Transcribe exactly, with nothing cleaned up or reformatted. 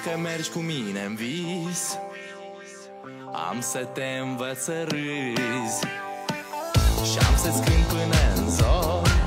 că mergi cu mine în vis. Am să te învăț să râzi și am să-ți cânt până în zor